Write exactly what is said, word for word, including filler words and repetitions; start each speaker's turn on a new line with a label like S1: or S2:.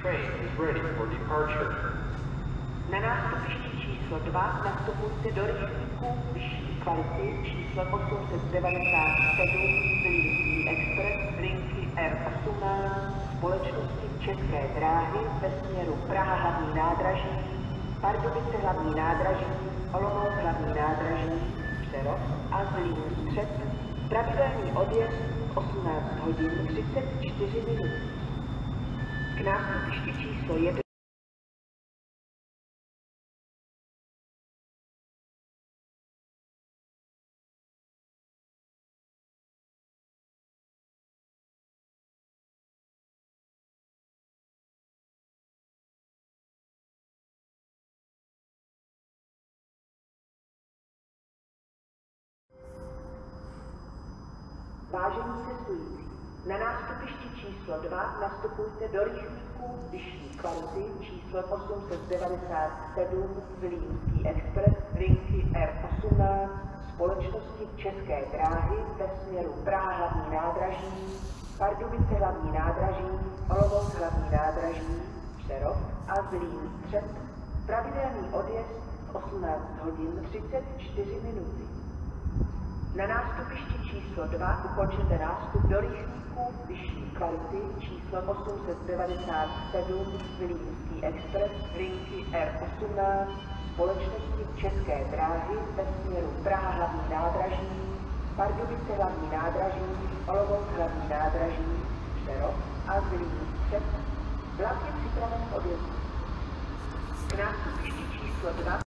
S1: train is ready for departure.
S2: Na nástupišti číslo dva nastupujte do rychlíku vyšší kvality číslo osm set devadesát sedm Zlínský expres linky R osmnáct společnosti České dráhy ve směru Praha hlavní nádraží, Pardubice hlavní nádraží, Olomouc hlavní nádraží, Přerov a Zlín střed. Pravidelný odjezd osmnáct hodin třicet čtyři minut. K nástupišti číslo jedna Vážení cestující, na nástupišti číslo dva nastupujte do rychlíku vyšší kvality číslo osm set devadesát sedm Zlínský expres linky R osmnáct společnosti České dráhy ve směru Praha hlavní nádraží, Pardubice hlavní nádraží, Olomouc hlavní nádraží, Přerov a Zlín střed. Pravidelný odjezd osmnáct hodin třicet čtyři minuty. Na nástupišti číslo dva ukončete nástup do rychlíku vyšší kvality číslo osm set devadesát sedm Zlínský expres linky R osmnáct společnosti České dráhy ve směru Praha hlavní nádraží, Pardubice hlavní nádraží, Olomouc hlavní nádraží, Přerov a Zlín střed. Vlak je připraven k odjezdu. K nástupišti číslo dva